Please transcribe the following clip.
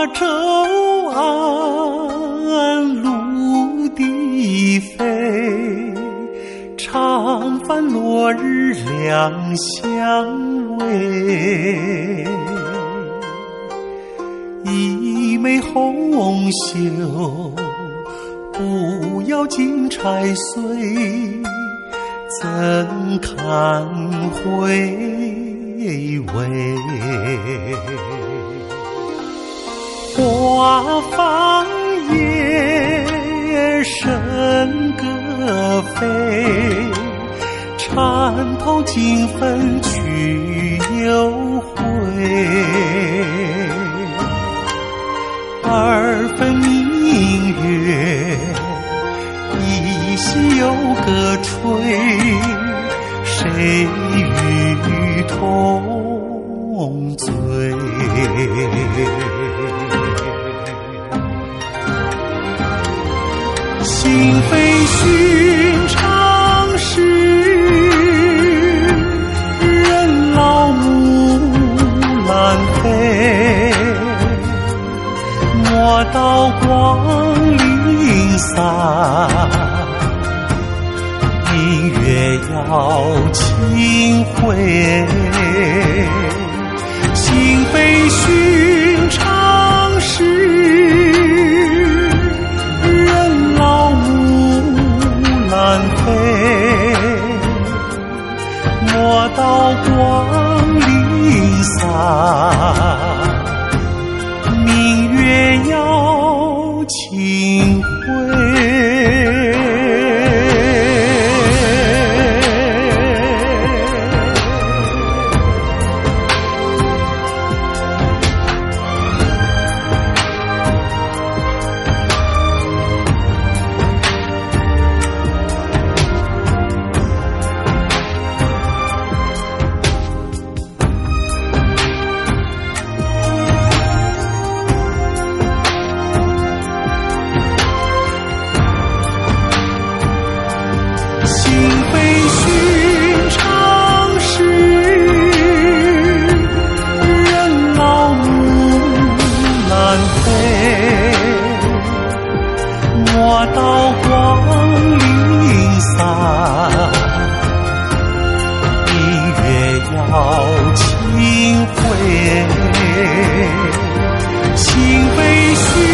舟岸陆地飞，常伴落日两相偎。一枚红袖，不要金钗碎，怎堪回味？花放叶，笙歌飞，缠头金粉去又回。二分明月，一夕又歌吹，谁与同醉？心非寻常事，人老木兰飞。莫道光临散，明月要轻回。心非寻常事，人老木兰飞。莫道光临散，明月要轻回。莫道光临散，明月要轻回。心非虚